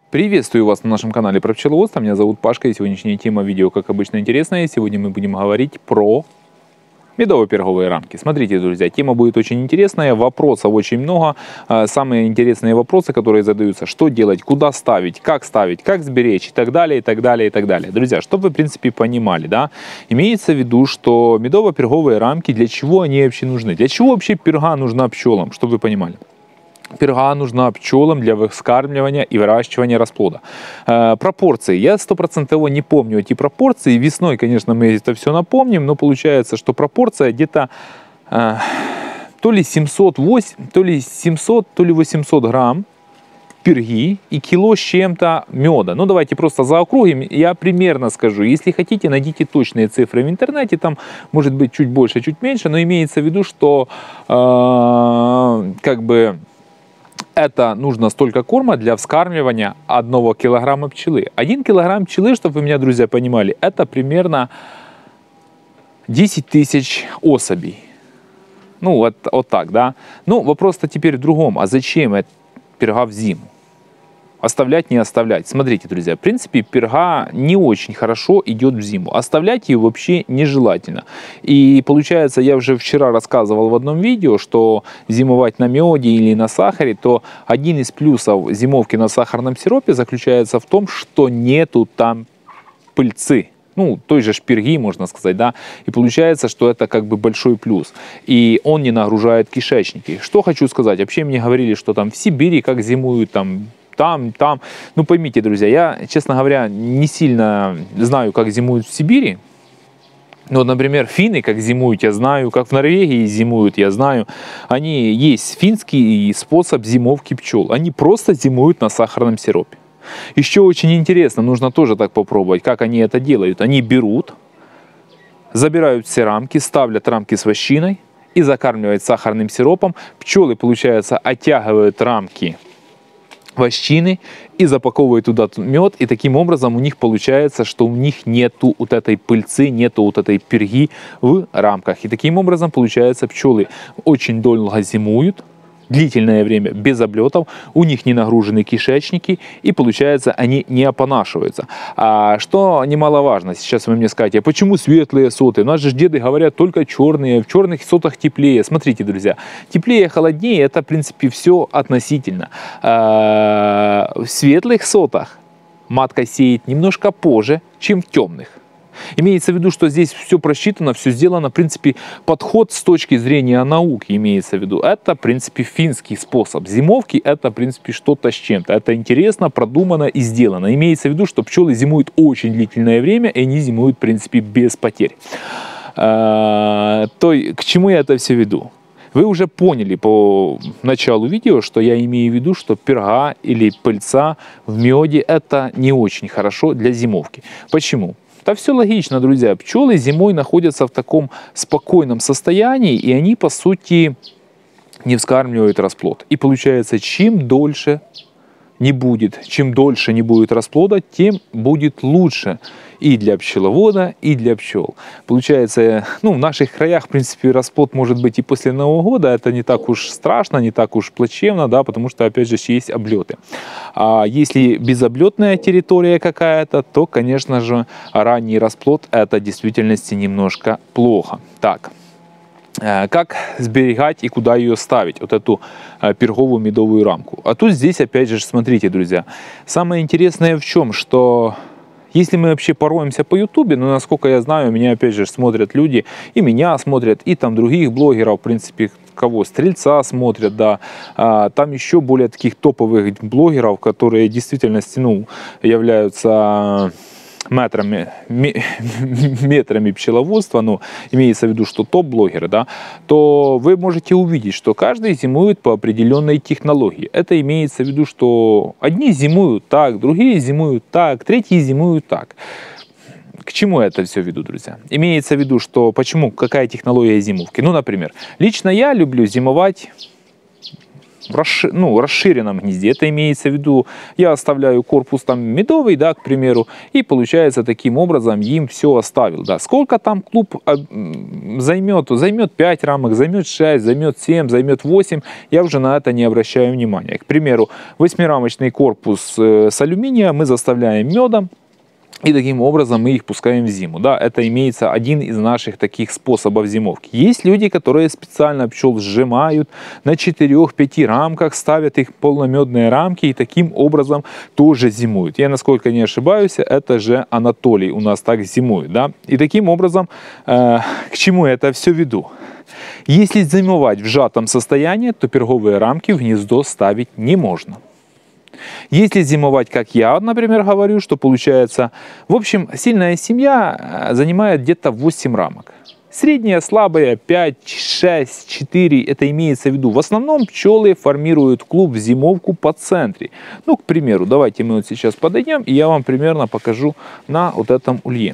Приветствую вас на нашем канале про пчеловодство. Меня зовут Пашка, и сегодняшняя тема видео, как обычно, интересная. Сегодня мы будем говорить про медово-перговые рамки. Смотрите, друзья, тема будет очень интересная, вопросов очень много. Самые интересные вопросы, которые задаются: что делать, куда ставить, как сберечь и так далее, и так далее, и так далее. Друзья, чтобы вы, в принципе, понимали, да, имеется в виду, что медово-перговые рамки, для чего они вообще нужны? Для чего вообще перга нужна пчелам, чтобы вы понимали? Перга нужна пчелам для вскармливания и выращивания расплода. Пропорции. Я 100% не помню эти пропорции. Весной, конечно, мы это все напомним, но получается, что пропорция где-то то ли 700, то ли 800 грамм перги и кило с чем-то меда. Ну, давайте просто заокруглим. Я примерно скажу. Если хотите, найдите точные цифры в интернете. Там может быть чуть больше, чуть меньше. Но имеется в виду, что это нужно столько корма для вскармливания 1 килограмма пчелы. 1 килограмм пчелы, чтобы вы меня, друзья, понимали, это примерно 10 тысяч особей. Ну, вот так, да. Ну, вопрос-то теперь в другом. А зачем это перга в зиму? Оставлять, не оставлять. Смотрите, друзья, в принципе, перга не очень хорошо идет в зиму. Оставлять ее вообще нежелательно. И получается, я уже вчера рассказывал в одном видео, что зимовать на меде или на сахаре, то один из плюсов зимовки на сахарном сиропе заключается в том, что нету там пыльцы. Ну, той же перги, можно сказать, да. И получается, что это как бы большой плюс. И он не нагружает кишечники. Что хочу сказать. Вообще мне говорили, что там в Сибири как зимуют, там. Ну, поймите, друзья, я, честно говоря, не сильно знаю, как зимуют в Сибири. Ну, например, финны, как зимуют, я знаю, как в Норвегии зимуют, я знаю. Есть финский способ зимовки пчел. Они просто зимуют на сахарном сиропе. Еще очень интересно, нужно тоже так попробовать, как они это делают. Они берут, забирают все рамки, ставят рамки с вощиной и закармливают сахарным сиропом. Пчелы, получается, оттягивают рамки вощины и запаковывают туда мед, и таким образом у них получается, что у них нету вот этой пыльцы, нету вот этой перги в рамках. И таким образом получается, пчелы очень долго зимуют, длительное время без облетов, у них не нагружены кишечники, и получается, они не опонашиваются. А что немаловажно, сейчас вы мне скажете, а почему светлые соты? У нас же деды говорят только черные, в черных сотах теплее. Смотрите, друзья, теплее, холоднее, это в принципе все относительно. В светлых сотах матка сеет немножко позже, чем в темных. Имеется в виду, что здесь все просчитано, все сделано, в принципе, подход с точки зрения науки имеется в виду. Это, в принципе, финский способ зимовки, это, в принципе, что-то с чем-то. Это интересно, продумано и сделано. Имеется в виду, что пчелы зимуют очень длительное время, и они зимуют, в принципе, без потерь. К чему я это все веду? Вы уже поняли по началу видео, что я имею в виду, что перга или пыльца в меде это не очень хорошо для зимовки. Почему? Да все логично, друзья. Пчелы зимой находятся в таком спокойном состоянии, и они, по сути, не вскармливают расплод. И получается, чем дольше не будет расплода, тем будет лучше и для пчеловода, и для пчел. Получается, ну, в наших краях, в принципе, расплод может быть и после Нового года. Это не так уж страшно, не так уж плачевно, да, потому что, опять же, есть облеты. А если безоблетная территория какая-то, то, конечно же, ранний расплод – это в действительности немножко плохо. Так. Как сберегать и куда ее ставить, вот эту перговую медовую рамку. А тут здесь, опять же, смотрите, друзья, самое интересное в чем, что если мы вообще пороемся по ютубе, ну, насколько я знаю, меня, опять же, смотрят люди, и меня смотрят, и там других блогеров, в принципе, кого, Стрельца смотрят, да, там еще более таких топовых блогеров, которые в действительности, ну, являются метрами пчеловодства, ну, имеется в виду, что топ-блогеры, да, то вы можете увидеть, что каждый зимует по определенной технологии. Это имеется в виду, что одни зимуют так, другие зимуют так, третьи зимуют так. К чему я это все веду, друзья? Имеется в виду, что почему, какая технология зимовки. Ну, например, лично я люблю зимовать расширенном гнезде. Это имеется в виду, я оставляю корпус там медовый, да, к примеру, и получается таким образом им все оставил. Да. Сколько там клуб займет 5 рамок, займет 6, займет 7, займет 8, я уже на это не обращаю внимания. К примеру, 8-рамочный корпус с алюминия мы заставляем медом, и таким образом мы их пускаем в зиму. Да, это имеется один из наших таких способов зимовки. Есть люди, которые специально пчел сжимают на 4-5 рамках, ставят их полномедные рамки и таким образом тоже зимуют. Я, насколько не ошибаюсь, это же Анатолий у нас так зимует. Да? И таким образом, к чему я это все веду? Если зимовать в сжатом состоянии, то перговые рамки в гнездо ставить не можно. Если зимовать, как я, например, говорю, что получается, в общем, сильная семья занимает где-то 8 рамок. Средняя, слабая 5, 6, 4, это имеется в виду. В основном пчелы формируют клуб в зимовку по центре. Ну, к примеру, давайте мы вот сейчас подойдем, и я вам примерно покажу на вот этом улье.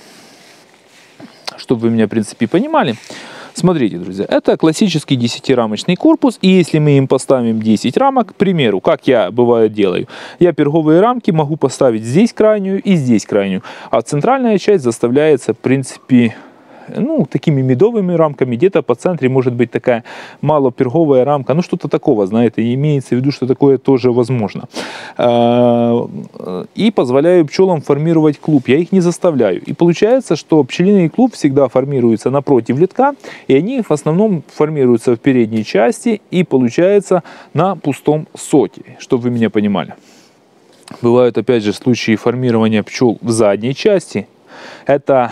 Чтобы вы меня, в принципе, понимали. Смотрите, друзья, это классический 10-рамочный корпус, и если мы им поставим 10 рамок, к примеру, как я бывает делаю, я перговые рамки могу поставить здесь крайнюю и здесь крайнюю, а центральная часть заставляется, в принципе, ну, такими медовыми рамками, где-то по центре может быть такая малоперговая рамка, ну, что-то такого, знаете, имеется в виду, что такое тоже возможно. И позволяю пчелам формировать клуб, я их не заставляю. И получается, что пчелиный клуб всегда формируется напротив литка, и они в основном формируются в передней части и получается на пустом соте, чтобы вы меня понимали. Бывают, опять же, случаи формирования пчел в задней части. Это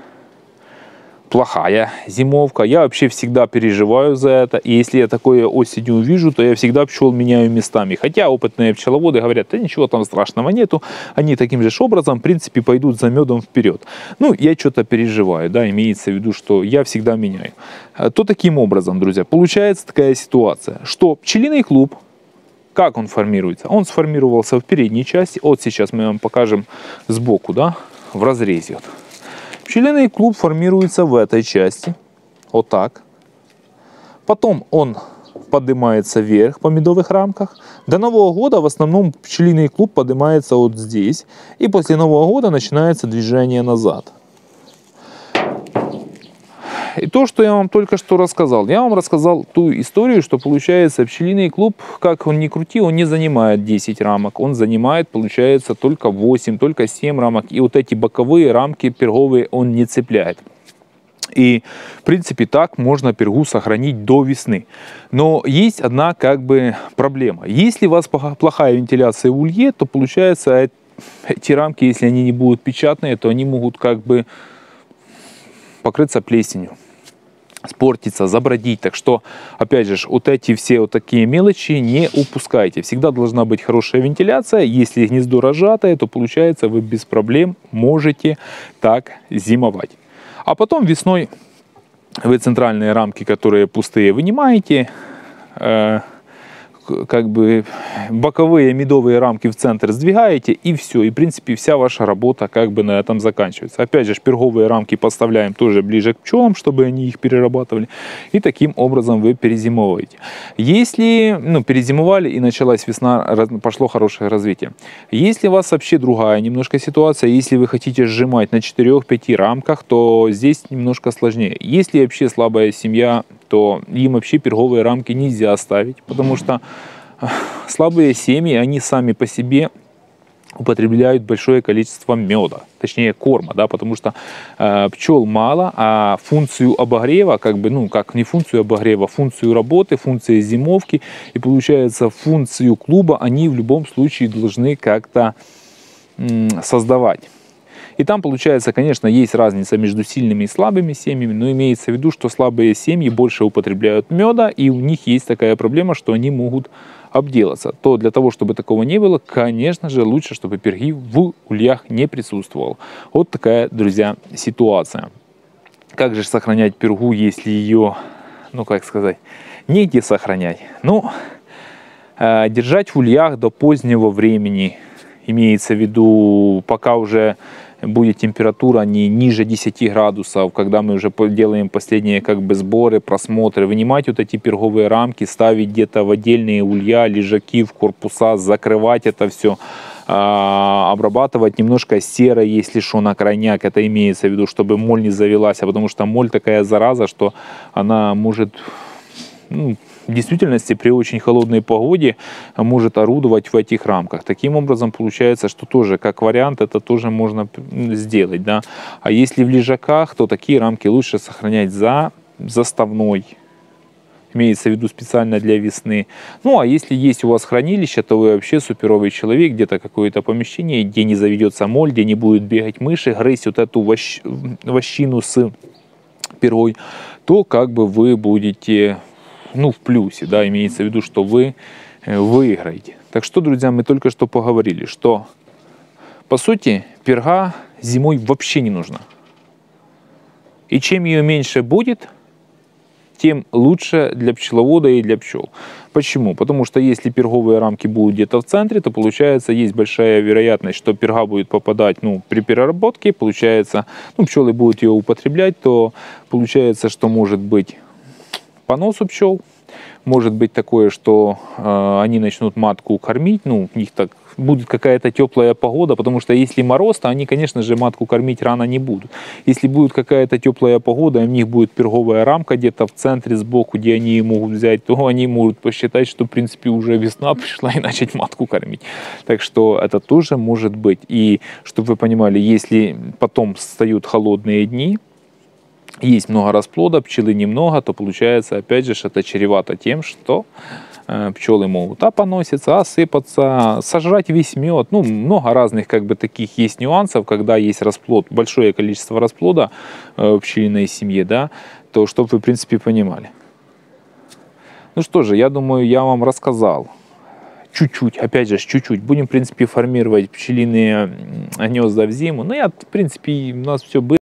плохая зимовка. Я вообще всегда переживаю за это. И если я такое осенью увижу, то я всегда пчел меняю местами. Хотя опытные пчеловоды говорят, да ничего там страшного нету. Они таким же образом, в принципе, пойдут за медом вперед. Ну, я что-то переживаю, да, имеется в виду, что я всегда меняю. То таким образом, друзья, получается такая ситуация, что пчелиный клуб, как он формируется? Он сформировался в передней части. Вот сейчас мы вам покажем сбоку, да, в разрезе. Вот. Пчелиный клуб формируется в этой части, вот так. Потом он поднимается вверх по медовых рамках. До Нового года в основном пчелиный клуб поднимается вот здесь. И после Нового года начинается движение назад. И то, что я вам только что рассказал. Я вам рассказал ту историю, что получается пчелиный клуб, как он ни крути, он не занимает 10 рамок. Он занимает, получается, только 8, только 7 рамок. И вот эти боковые рамки перговые он не цепляет. И, в принципе, так можно пергу сохранить до весны. Но есть одна, как бы, проблема. Если у вас плохая вентиляция в улье, то, получается, эти рамки, если они не будут печатные, то они могут, как бы, покрыться плесенью, спортиться, забродить. Так что, опять же, вот эти все вот такие мелочи не упускайте. Всегда должна быть хорошая вентиляция. Если гнездо разжатое, то, получается, вы без проблем можете так зимовать. А потом весной вы центральные рамки, которые пустые, вынимаете, как бы боковые медовые рамки в центр сдвигаете, и все. И, в принципе, вся ваша работа как бы на этом заканчивается. Опять же, перговые рамки подставляем тоже ближе к пчелам, чтобы они их перерабатывали. И таким образом вы перезимовываете. Если, перезимовали и началась весна, пошло хорошее развитие. Если у вас вообще другая немножко ситуация, если вы хотите сжимать на 4-5 рамках, то здесь немножко сложнее. Если вообще слабая семья, то им вообще перговые рамки нельзя ставить, потому что слабые семьи, они сами по себе употребляют большое количество меда, точнее корма, да, потому что пчел мало, а функцию обогрева, как бы, как не функцию обогрева, функцию работы, функцию зимовки, и получается функцию клуба они в любом случае должны как-то создавать. И там, получается, конечно, есть разница между сильными и слабыми семьями, но имеется в виду, что слабые семьи больше употребляют меда, и у них есть такая проблема, что они могут обделаться. То для того, чтобы такого не было, конечно же, лучше, чтобы перги в ульях не присутствовал. Вот такая, друзья, ситуация. Как же сохранять пергу, если ее, как сказать, негде сохранять? Держать в ульях до позднего времени, имеется в виду, пока уже будет температура не ниже 10 градусов, когда мы уже делаем последние как бы сборы, просмотры, вынимать вот эти перговые рамки, ставить где-то в отдельные улья, лежаки, в корпуса, закрывать это все, обрабатывать немножко серой, если что, на крайняк, это имеется в виду, чтобы моль не завелась, потому что моль такая зараза, что она может, ну, в действительности при очень холодной погоде может орудовать в этих рамках. Таким образом получается, что тоже как вариант это тоже можно сделать, да. А если в лежаках, то такие рамки лучше сохранять за заставной, имеется в виду специально для весны. Ну а если есть у вас хранилище, то вы вообще суперовый человек, где-то какое-то помещение, где не заведется моль, где не будет бегать мыши, грызть вот эту вощину с пергой, то как бы вы будете, ну, в плюсе, да, имеется в виду, что вы выиграете. Так что, друзья, мы только что поговорили, что по сути перга зимой вообще не нужна. И чем ее меньше будет, тем лучше для пчеловода и для пчел. Почему? Потому что если перговые рамки будут где-то в центре, то получается есть большая вероятность, что перга будет попадать, ну, при переработке, получается, ну, пчелы будут ее употреблять, то получается, что может быть понос у пчел, может быть такое, что они начнут матку кормить, ну, у них так будет какая-то теплая погода, потому что если мороз, то они, конечно же, матку кормить рано не будут. Если будет какая-то теплая погода, и у них будет перговая рамка где-то в центре сбоку, где они могут взять, то они могут посчитать, что, в принципе, уже весна пришла и начать матку кормить. Так что это тоже может быть. И, чтобы вы понимали, если потом встают холодные дни, есть много расплода, пчелы немного, то получается, опять же, это чревато тем, что пчелы могут опоноситься, осыпаться, сожрать весь мед. Ну, много разных как бы таких есть нюансов, когда есть расплод, большое количество расплода в пчелиной семье, да, то чтобы вы, в принципе, понимали. Ну что же, я думаю, я вам рассказал чуть-чуть, опять же, чуть-чуть. Будем, в принципе, формировать пчелиные гнезда в зиму. Ну, я, в принципе, у нас все было.